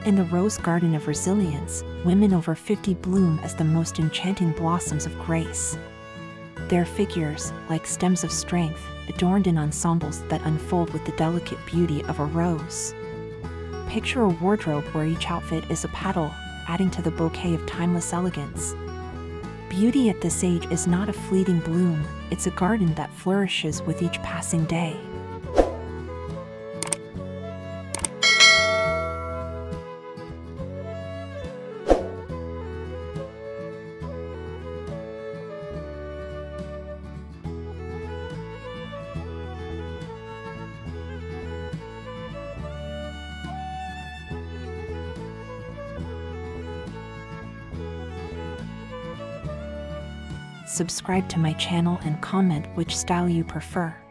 In the rose garden of resilience, women over 50 bloom as the most enchanting blossoms of grace. Their figures, like stems of strength, adorned in ensembles that unfold with the delicate beauty of a rose. Picture a wardrobe where each outfit is a petal, adding to the bouquet of timeless elegance. Beauty at this age is not a fleeting bloom, it's a garden that flourishes with each passing day. Subscribe to my channel and comment which style you prefer.